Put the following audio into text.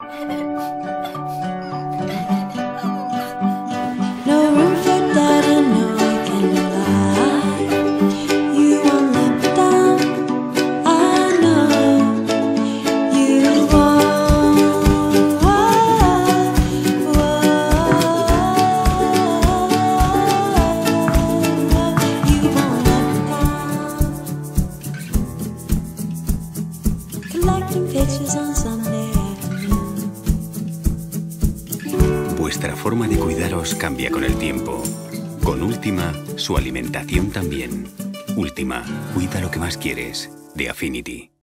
No room for doubt, I know I can lie. You won't let me down, I know you won't. You won't let me down. Collecting pictures on Sunday afternoon. Vuestra forma de cuidaros cambia con el tiempo. Con Última, su alimentación también. Última, cuida lo que más quieres. De Affinity.